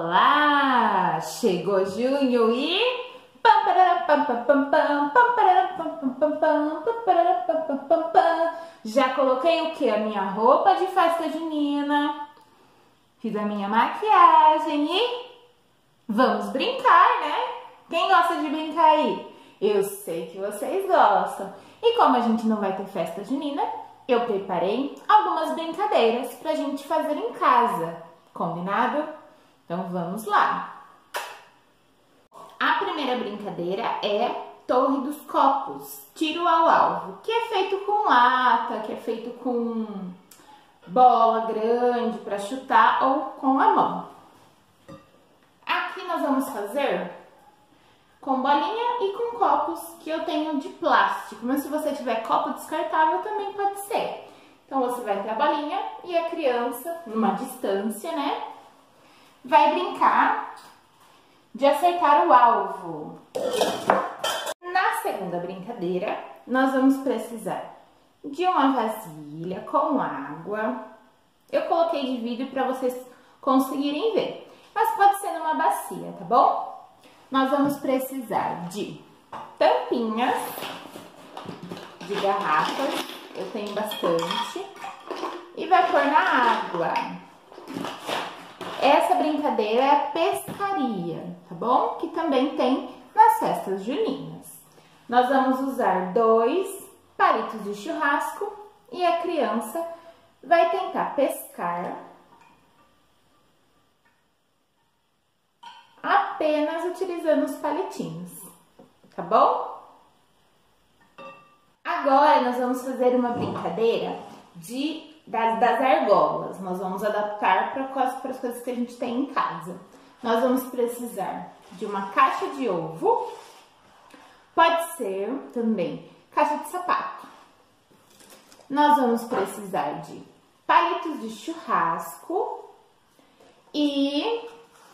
Olá! Chegou junho e... Já coloquei o que? A minha roupa de festa junina. Fiz a minha maquiagem e... vamos brincar, né? Quem gosta de brincar aí? Eu sei que vocês gostam. E como a gente não vai ter festa junina, eu preparei algumas brincadeiras pra gente fazer em casa. Combinado? Então vamos lá. A primeira brincadeira é Torre dos Copos, tiro ao alvo, que é feito com lata, que é feito com bola grande para chutar ou com a mão. Aqui nós vamos fazer com bolinha e com copos que eu tenho de plástico, mas se você tiver copo descartável também pode ser. Então você vai ter a bolinha e a criança, numa distância, né, vai brincar de acertar o alvo. Na segunda brincadeira, nós vamos precisar de uma vasilha com água. Eu coloquei de vidro para vocês conseguirem ver, mas pode ser numa bacia, tá bom? Nós vamos precisar de tampinhas de garrafas, eu tenho bastante, e vai pôr na água. Essa brincadeira é a pescaria, tá bom? Que também tem nas festas juninas. Nós vamos usar 2 palitos de churrasco e a criança vai tentar pescar apenas utilizando os palitinhos, tá bom? Agora nós vamos fazer uma brincadeira das argolas. Nós vamos adaptar para as coisas que a gente tem em casa. Nós vamos precisar de uma caixa de ovo, pode ser também caixa de sapato. Nós vamos precisar de palitos de churrasco e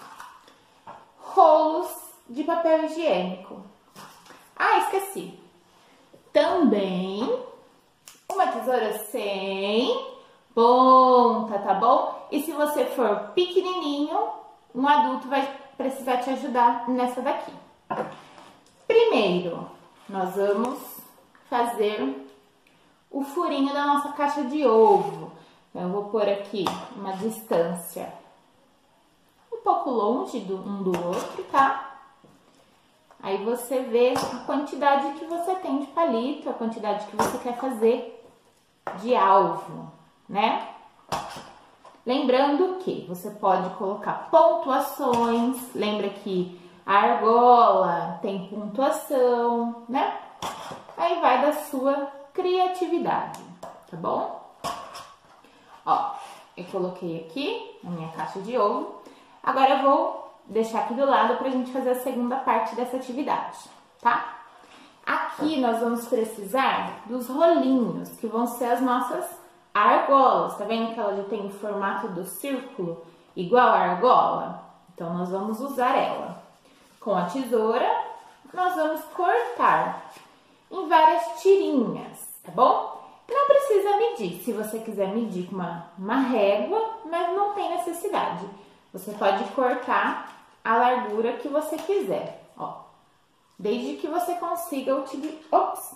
rolos de papel higiênico. Ah, esqueci. Também uma tesoura sem ponta, tá bom? E se você for pequenininho, um adulto vai precisar te ajudar nessa daqui. Primeiro, nós vamos fazer o furinho da nossa caixa de ovo. Então, eu vou pôr aqui uma distância um pouco longe um do outro, tá? Aí você vê a quantidade que você tem de palito, a quantidade que você quer fazer de alvo, né? Lembrando que você pode colocar pontuações, lembra que a argola tem pontuação, né? Aí vai da sua criatividade, tá bom? Ó, eu coloquei aqui a minha caixa de ovo. Agora eu vou deixar aqui do lado pra gente fazer a segunda parte dessa atividade, tá? Aqui nós vamos precisar dos rolinhos, que vão ser as nossas argolas. Tá vendo que ela já tem o formato do círculo, igual a argola? Então, nós vamos usar ela. Com a tesoura, nós vamos cortar em várias tirinhas, tá bom? Não precisa medir, se você quiser medir com uma régua, mas não tem necessidade. Você pode cortar a largura que você quiser, ó. Desde que você consiga utilizar...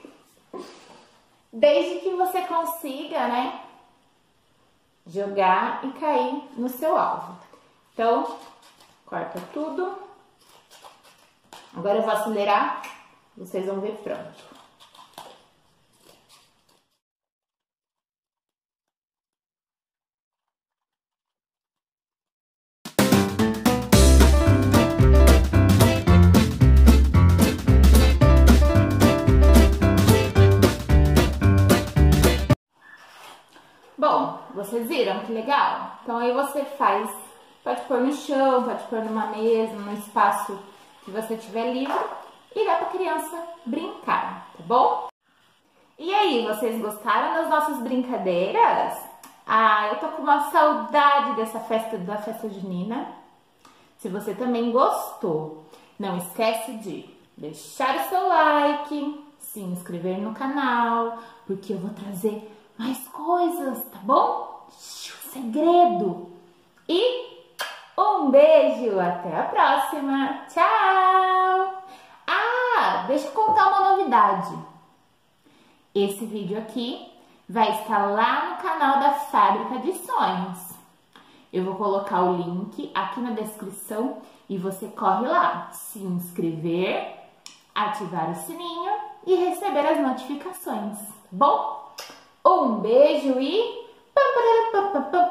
Desde que você consiga, né, jogar e cair no seu alvo. Então, corta tudo. Agora eu vou acelerar, vocês vão ver pronto. Bom, vocês viram que legal? Então aí você faz, pode pôr no chão, pode pôr numa mesa, num espaço que você tiver livre e dá pra criança brincar, tá bom? E aí, vocês gostaram das nossas brincadeiras? Ah, eu tô com uma saudade da festa junina. Se você também gostou, não esquece de deixar o seu like, se inscrever no canal, porque eu vou trazer mais coisas, tá bom? Segredo! E um Um beijo, até a próxima. Tchau! Ah, deixa eu contar uma novidade. Esse vídeo aqui vai estar lá no canal da Fábrica de Sonhos. Eu vou colocar o link aqui na descrição e você corre lá, se inscrever, ativar o sininho e receber as notificações, tá bom? Um beijo e...